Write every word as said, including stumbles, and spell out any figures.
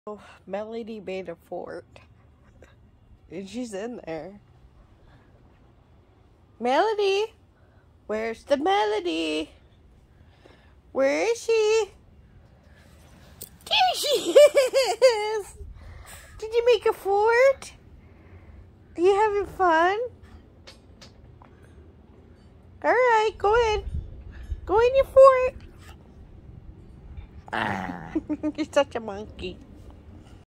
Oh, Melody made a fort. And she's in there. Melody! Where's the Melody? Where is she? There she is! Did you make a fort? Are you having fun? Alright, go in. Go in your fort. Ah. You're such a monkey.